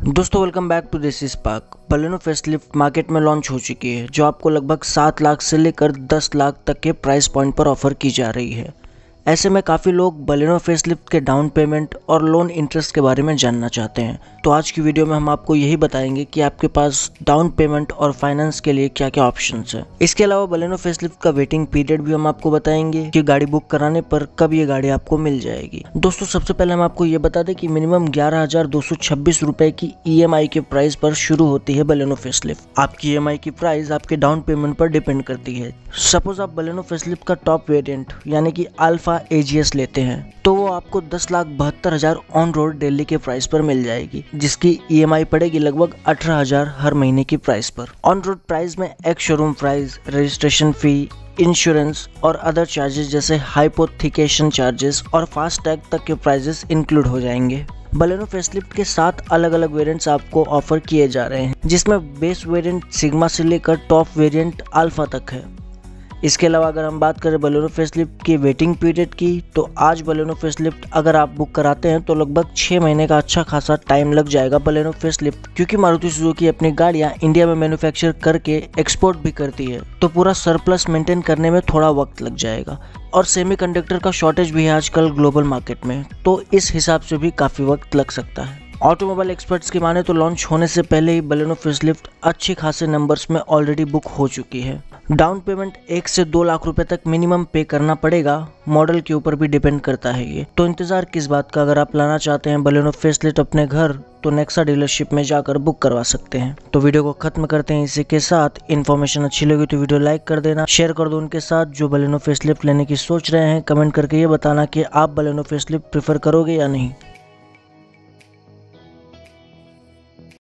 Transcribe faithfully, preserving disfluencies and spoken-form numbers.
दोस्तों welcome back to this spark. Baleno facelift market में launch हो चुकी है, जो आपको लगभग सात लाख से लेकर दस लाख तक के प्राइस पॉइंट पर ऑफर की जा रही है। ऐसे में काफ़ी लोग बलेनो फेसलिफ्ट के डाउन पेमेंट और लोन इंटरेस्ट के बारे में जानना चाहते हैं। तो आज की वीडियो में हम आपको यही बताएंगे कि आपके पास डाउन पेमेंट और फाइनेंस के लिए क्या क्या ऑप्शंस है। इसके अलावा बलेनो फेसलिफ्ट का वेटिंग पीरियड भी हम आपको बताएंगे कि गाड़ी बुक कराने पर कब ये गाड़ी आपको मिल जाएगी। दोस्तों सबसे पहले हम आपको ये बता दें कि मिनिमम ग्यारह हजार दो सौ छब्बीस रुपए की ई एम आई के प्राइस पर शुरू होती है बलेनो फेसलिफ्ट। आपकी ई एम आई की प्राइस आपके डाउन पेमेंट पर डिपेंड करती है। सपोज आप बलेनो फेसलिफ्ट का टॉप वेरिएंट यानी कि अल्फा ए जी एस लेते हैं तो वो आपको दस लाख बहत्तर हजार ऑन रोड दिल्ली के प्राइस पर मिल जाएगी, जिसकी ई एम आई पड़ेगी लगभग अठारह हजार हर महीने की प्राइस पर। ऑन रोड प्राइस में ex showroom price, registration fee, insurance और अदर चार्जेस जैसे हाइपोथिकेशन चार्जेस और फास्ट टैग तक के प्राइजेस इंक्लूड हो जाएंगे। बलेनो फेसलिफ्ट के सात अलग अलग वेरिएंट्स आपको ऑफर किए जा रहे हैं, जिसमें बेस वेरिएंट सिग्मा से लेकर टॉप वेरिएंट अल्फा तक है। इसके अलावा अगर हम बात करें बलेनो फेसलिफ्ट की वेटिंग पीरियड की, तो आज बलेनो फेसलिफ्ट अगर आप बुक कराते हैं तो लगभग छः महीने का अच्छा खासा टाइम लग जाएगा बलेनो फेसलिफ्ट, क्योंकि मारुति सुजुकी अपनी गाड़ियां इंडिया में मैन्युफैक्चर करके एक्सपोर्ट भी करती है, तो पूरा सरप्लस मेंटेन करने में थोड़ा वक्त लग जाएगा। और सेमीकंडक्टर का शॉर्टेज भी है आजकल ग्लोबल मार्केट में, तो इस हिसाब से भी काफ़ी वक्त लग सकता है। ऑटोमोबाइल एक्सपर्ट्स की माने तो लॉन्च होने से पहले ही बलेनो फेसलिफ्ट अच्छे खासे नंबर्स में ऑलरेडी बुक हो चुकी है। डाउन पेमेंट एक से दो लाख रुपए तक मिनिमम पे करना पड़ेगा, मॉडल के ऊपर भी डिपेंड करता है ये। तो इंतजार किस बात का, अगर आप लाना चाहते हैं बलेनो फेसलिफ्ट अपने घर तो नेक्सा डीलरशिप में जाकर बुक करवा सकते हैं। तो वीडियो को खत्म करते हैं इसी के साथ। इन्फॉर्मेशन अच्छी लगी तो वीडियो लाइक कर देना, शेयर कर दो उनके साथ जो बलेनो फेसलिफ्ट लेने की सोच रहे हैं। कमेंट करके ये बताना कि आप बलेनो फेसलिफ्ट प्रेफर करोगे या नहीं।